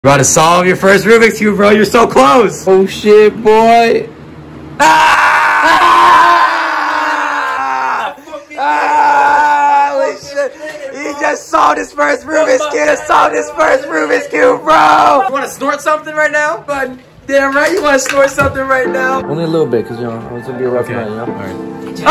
You're about to solve your first Rubik's Cube, bro. You're so close. Oh shit, boy. Holy shit. He just solved his first Rubik's Cube. He solved his first Rubik's Cube, bro. You want to snort something right now? But damn right, you want to snort something right now? Only a little bit, because, you know, it's going to be a rough night, you know? All right.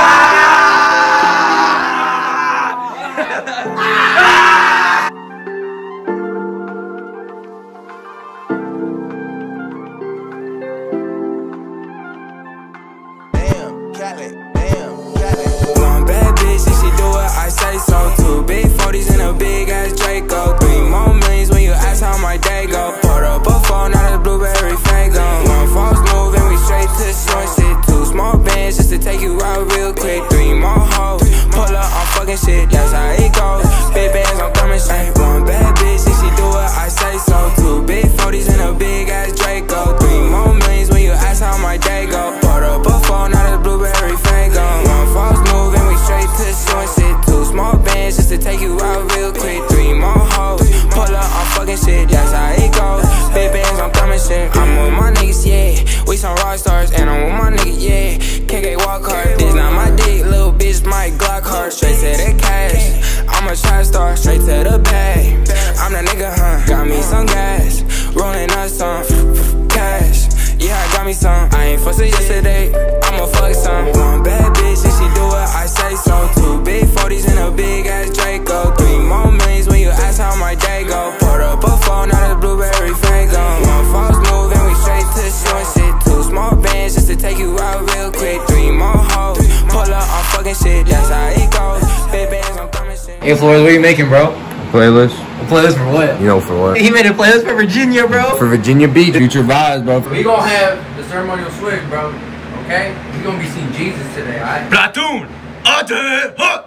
One bad bitch, and she do what I say so. 2 big 40s and a big ass Draco. 3 more millions when you ask how my day go. Poured up a phone, not a blueberry fango. 1 false move and we straight to short shit. 2 small bands just to take you out real quick. 3 more hoes, pull up on fucking shit, that's how it goes. Big bands, I'm coming straight. 1 bad bitch, and she do what I say so. 2 big 40s and a big ass Draco. 3 more millions when you ask how my day go. Poured up a phone, not a blueberry fango. 1 false move and we straight to short shit. 2 small bands just to take you out real quick. 3 more hoes, pull up on fucking shit, that's how it goes. Big bands, I'm coming shit. I'm with my niggas, yeah. We some rock stars, and I'm with my niggas, yeah. KK walk hard, this not my dick, little bitch, my Glock hard. Straight to the cash, I'm a trap star, straight to the bag. I'm that nigga, huh? Got me some gas, rolling up some cash. Yeah, I got me some. I ain't fussing yesterday, I'ma fuck some. 1 bad bitch, and she do what I say so. 2 big 40s and a big ass Draco. 3 more millions when you ask how my day go. Poured up a phone, not a blueberry fango. 1 false move and we straight to short shit. 2 small bands just to take you out real quick. 3 more hoes, pull up on fucking shit, that's how it goes. Big bands, I'm coming shit. Hey, Flores, what are you making, bro? Playlist? A playlist for what? You know, for what? He made a playlist for Virginia, bro. For Virginia Beach. Future vibes, bro. We gonna have the ceremonial swig, bro. Okay? We gonna be seeing Jesus today, alright? Platoon! Ate! Huh!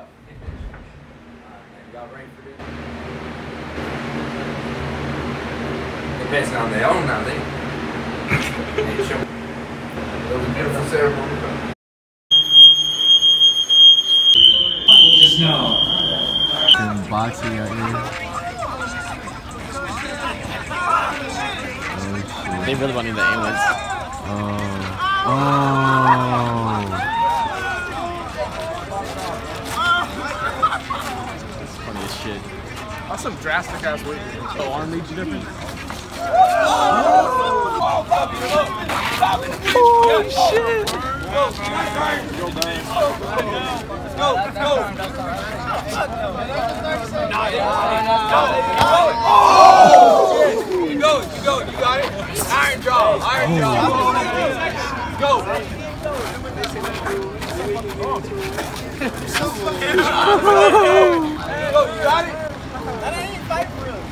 Y'all ready for this? They're passing on their own now, they show. It was a beautiful ceremony, bro. Just know. Boxing out here. They really want me the ambulance. Oh. That's funny as shit. That's some drastic ass weight. Oh, arm made you different? Oh shit! Let's go, let's go! You got it? Iron jaw, Go! Go, you got it? That ain't fight for real.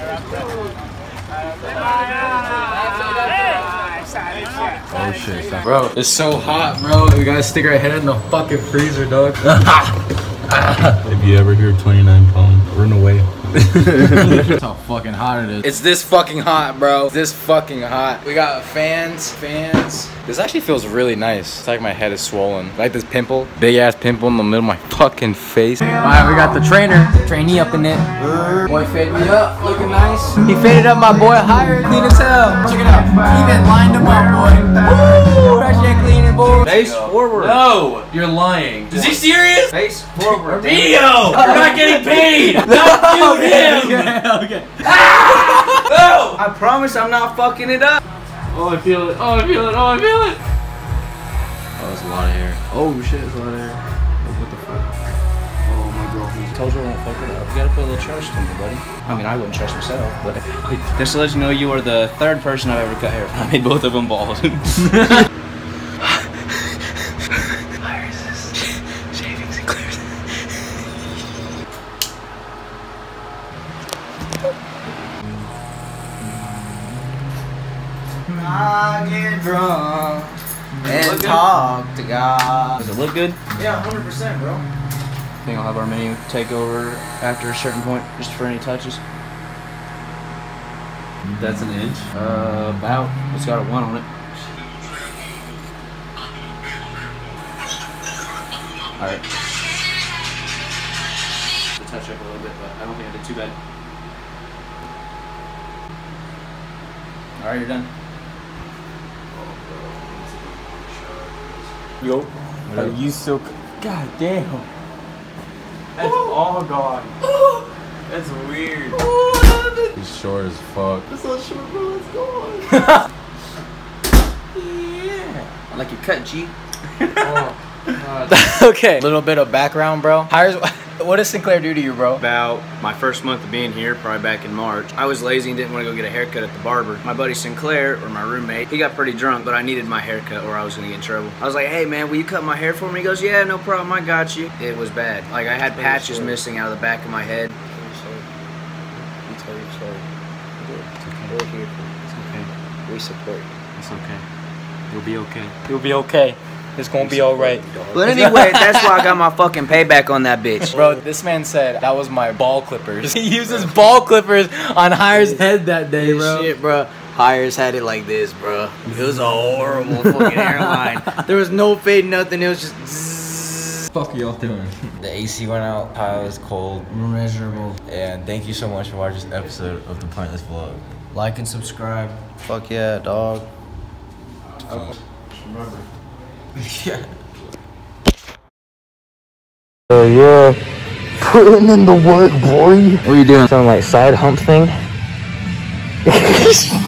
Oh shit, stop. Bro, it's so hot, bro. We gotta stick our head in the fucking freezer, dog. If you ever hear 29 pounds, run away. That's how fucking hot it is. It's this fucking hot, bro. It's this fucking hot. We got fans. This actually feels really nice. It's like my head is swollen. Like this pimple, big ass pimple in the middle of my fucking face. Alright, we got the trainee up in it. Boy faded me up, looking nice. He faded up my boy higher, clean as hell. Check it out. He even lined him up, boy. Woo! That shit cleaning, boy. Face forward. No, you're lying. Is he serious? Face forward. Video! You're not getting paid! Not you, him! Okay. No! I promise I'm not fucking it up. Oh, I feel it. Oh, I feel it. Oh, I feel it. Oh, that's a lot of hair. Oh shit, that's a lot of hair. What the fuck? Oh my girlfriend. Told you I won't fuck it up. You gotta put a little trust in me, buddy. I mean, I wouldn't trust myself, but just to let you know, you are the 3rd person I've ever cut hair from. I made both of them bald. Shavings and clears. I get drunk and talk to God. Does it look good? Yeah, 100%, bro. I think I'll have our menu take over after a certain point, just for any touches. That's an inch? About. It's got a 1 on it. Alright. To touch up a little bit, but I don't think I did too bad. Alright, you're done. Yo, are you so? God damn. That's all gone. That's weird. He's short as fuck. That's not short, bro. It's gone. Yeah. I like your cut, G. Okay. Little bit of background, bro. What does Sinclair do to you, bro? About my first month of being here, probably back in March, I was lazy and didn't want to go get a haircut at the barber. My buddy Sinclair, or my roommate, he got pretty drunk, but I needed my haircut or I was gonna get in trouble. I was like, hey man, will you cut my hair for me? He goes, yeah, no problem, I got you. It was bad. Like I had patches missing out of the back of my head. You tell your story. It's okay. We're here for you. It's okay. We support you. It's okay. You'll be okay. You'll be okay. It's gonna be alright. But anyway, that's why I got my fucking payback on that bitch. Bro, this man said that was my ball clippers. He used his ball clippers on Hire's head that day, bro. Shit, bro. Hires had it like this, bro. It was a horrible fucking hairline. There was no fade, nothing. It was just zzz. Fuck y'all doing? The AC went out. Kyle is cold. Miserable. And thank you so much for watching this episode of the Pointless Vlog. Like and subscribe. Fuck yeah, dog. Remember. Yeah. Yeah. Putting in the work, boy. What are you doing? Some like side hump thing?